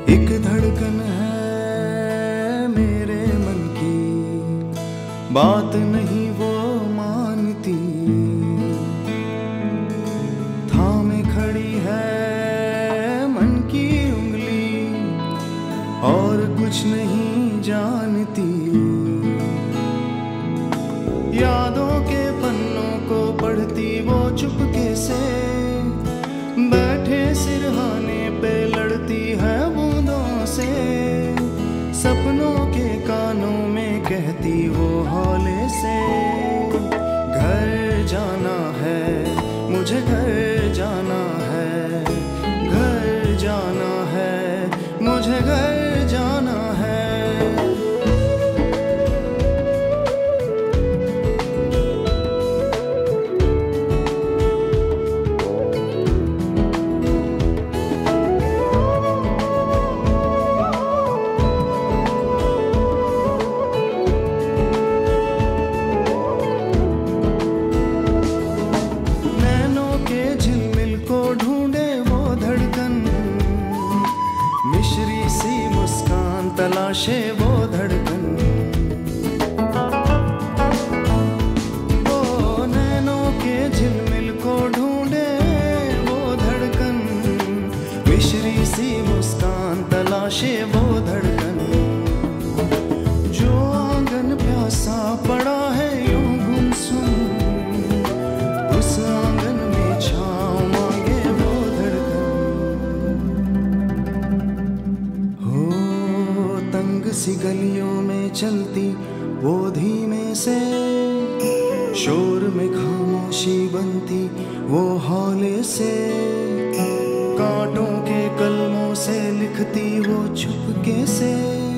एक धड़कन है मेरे मन की, बात नहीं वो मानती, थामे खड़ी है मन की उंगली और कुछ नहीं जानती। यादों के पन्नों को पढ़ती वो चुपके से, बैठे सिरहाने पे लड़ती है बूंदों से। सपनों के कानों में कहती वो हौले से, घर जाना है मुझे, घर जाना है, घर जाना है मुझे, घर जाना है। मिश्री सी मुस्कान तलाशे वो धड़कन, ओ नैनों के झिलमिल को ढूंढे वो धड़कन। मिश्री सी मुस्कान तलाशे वो धड़कन, जो आंगन प्यासा पड़ा है यूं गुमसुम, उस आंगन में छाँव मांगे वो धड़कन। तंग सी गलियों में चलती वो धीमे से, शोर में खामोशी बनती वो हौले से। कांटों के कलमों से लिखती वो चुपके से,